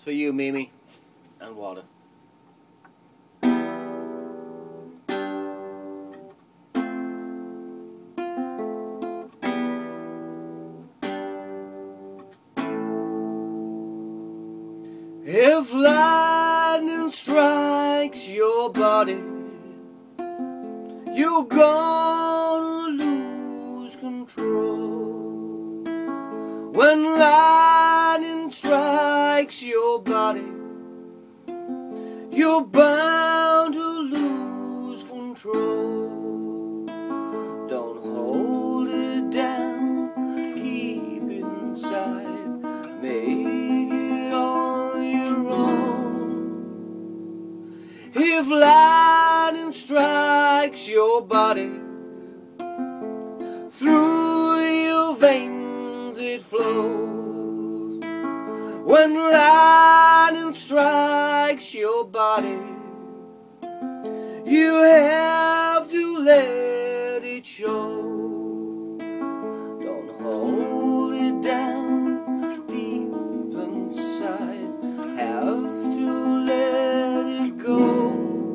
for you, Mimi, and Walter. If lightning strikes your body, you're gonna lose control. When lightning strikes your body, you're bound to lose control. Don't hold it down, keep it inside, make it on your own. If lightning strikes your body, through your veins it flows. When lightning strikes your body, you have to let it show. Don't hold it down deep inside, have to let it go.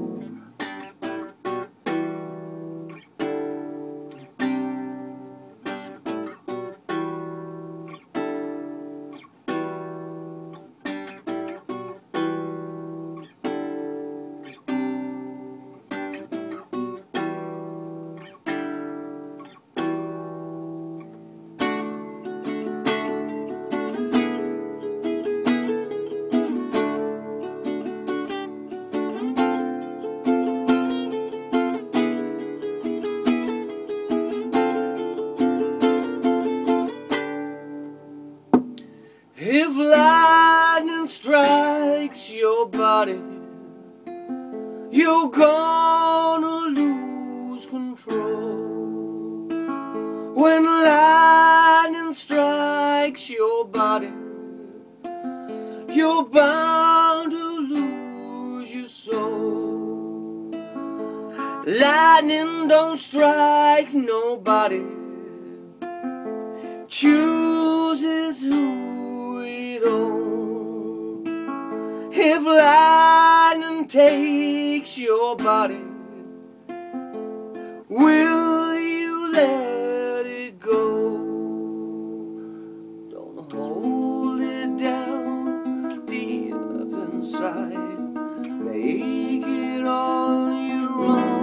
If lightning strikes your body, you're gonna lose control. When lightning strikes your body, you're bound to lose your soul. Lightning don't strike nobody, chooses who it owns. If lightning takes your body, will you let it go? Don't hold it down deep inside, make it on your own.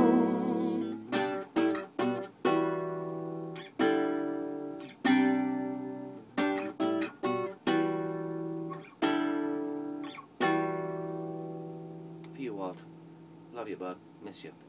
For you, Walt. Love you, bud. Miss you.